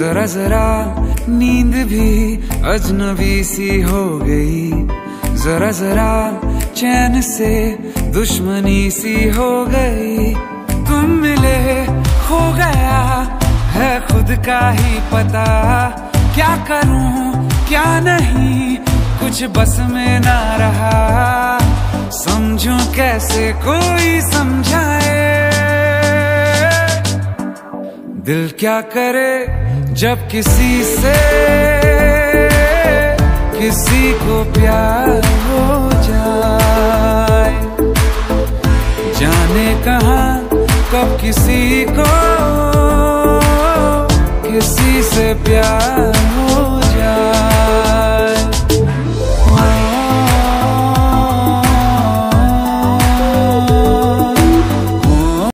जरा जरा नींद भी अजनबी सी हो गई, जरा जरा चैन से दुश्मनी सी हो गई। तुम मिले खो गया है खुद का ही पता, क्या करूं क्या नहीं कुछ बस में ना रहा। समझूं कैसे कोई समझाए, दिल क्या करे जब किसी से किसी को प्यार हो जाए। जाने कहाँ कब किसी को किसी से प्यार